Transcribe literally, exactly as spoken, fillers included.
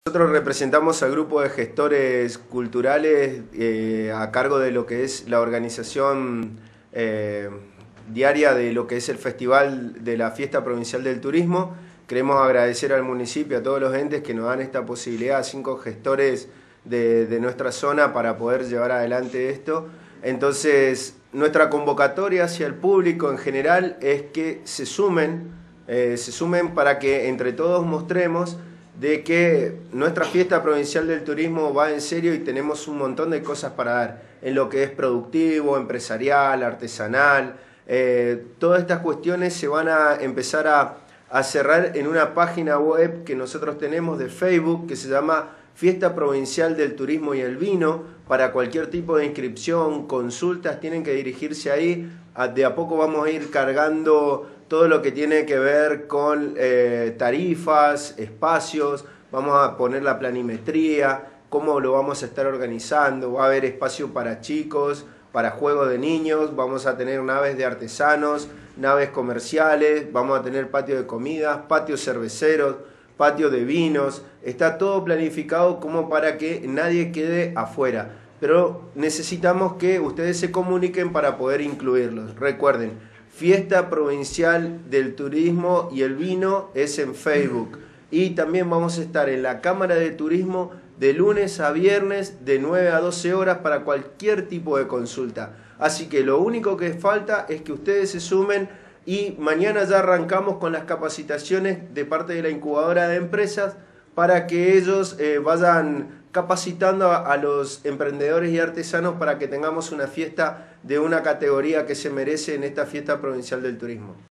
Nosotros representamos al grupo de gestores culturales eh, a cargo de lo que es la organización eh, diaria de lo que es el Festival de la Fiesta Provincial del Turismo. Queremos agradecer al municipio, a todos los entes que nos dan esta posibilidad, a cinco gestores de, de nuestra zona para poder llevar adelante esto. Entonces, nuestra convocatoria hacia el público en general es que se sumen, eh, se sumen para que entre todos mostremos de que nuestra fiesta provincial del turismo va en serio y tenemos un montón de cosas para dar en lo que es productivo, empresarial, artesanal. Eh, todas estas cuestiones se van a empezar a, a cerrar en una página web que nosotros tenemos de Facebook que se llama Fiesta Provincial del Turismo y el Vino. Para cualquier tipo de inscripción, consultas, tienen que dirigirse ahí. De a poco vamos a ir cargando todo lo que tiene que ver con eh, tarifas, espacios, vamos a poner la planimetría, cómo lo vamos a estar organizando, va a haber espacio para chicos, para juegos de niños, vamos a tener naves de artesanos, naves comerciales, vamos a tener patio de comidas, patios cerveceros, patio de vinos, está todo planificado como para que nadie quede afuera, pero necesitamos que ustedes se comuniquen para poder incluirlos. Recuerden, Fiesta Provincial del Turismo y el Vino es en Facebook. Y también vamos a estar en la Cámara de Turismo de lunes a viernes de nueve a doce horas para cualquier tipo de consulta. Así que lo único que falta es que ustedes se sumen y mañana ya arrancamos con las capacitaciones de parte de la incubadora de empresas para que ellos eh, vayan capacitando a, a los emprendedores y artesanos para que tengamos una fiesta de una categoría que se merece en esta fiesta provincial del turismo.